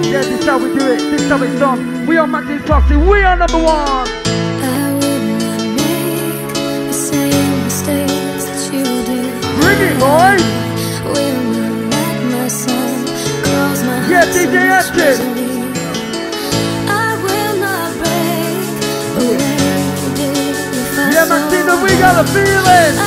Yeah, this is how we do it. This is how it's done. We are Max's Posse. We are number one. I would not make the same mistakes that you did. Bring it, boys. Will not let my son cross my heart. Yeah, DJ Action. I will not break the way you did. Yeah, Maxina, we got a feeling.